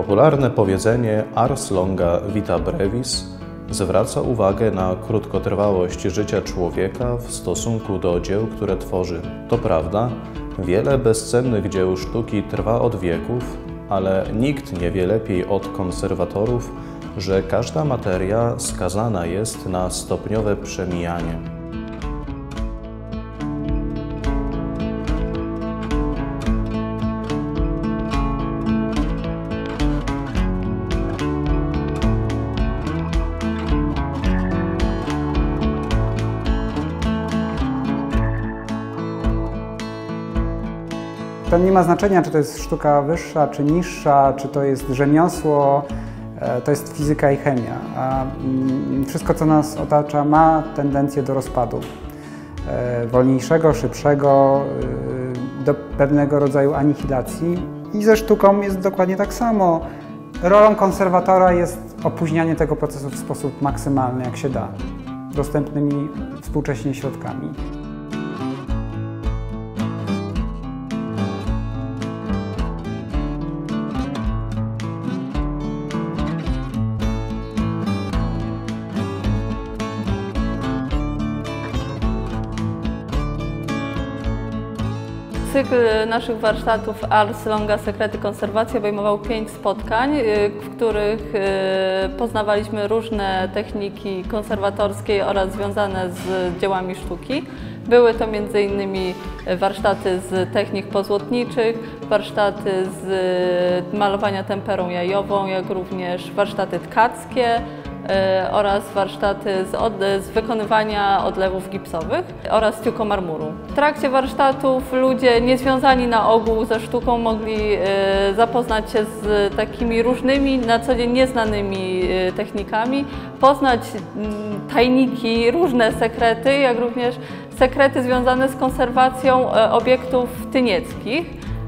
Popularne powiedzenie ars longa vita brevis zwraca uwagę na krótkotrwałość życia człowieka w stosunku do dzieł, które tworzy. To prawda, wiele bezcennych dzieł sztuki trwa od wieków, ale nikt nie wie lepiej od konserwatorów, że każda materia skazana jest na stopniowe przemijanie. To nie ma znaczenia, czy to jest sztuka wyższa, czy niższa, czy to jest rzemiosło, to jest fizyka i chemia. A wszystko, co nas otacza, ma tendencję do rozpadu. Wolniejszego, szybszego, do pewnego rodzaju anihilacji. I ze sztuką jest dokładnie tak samo. Rolą konserwatora jest opóźnianie tego procesu w sposób maksymalny, jak się da, dostępnymi współcześnie środkami. Cykl naszych warsztatów Ars Longa Sekrety Konserwacji obejmował 5 spotkań, w których poznawaliśmy różne techniki konserwatorskie oraz związane z dziełami sztuki. Były to m.in. warsztaty z technik pozłotniczych, warsztaty z malowania temperą jajową, jak również warsztaty tkackie oraz warsztaty z wykonywania odlewów gipsowych oraz tiukomarmuru. W trakcie warsztatów ludzie niezwiązani na ogół ze sztuką mogli zapoznać się z takimi różnymi, na co dzień nieznanymi technikami, poznać tajniki, różne sekrety, jak również sekrety związane z konserwacją obiektów tynieckich.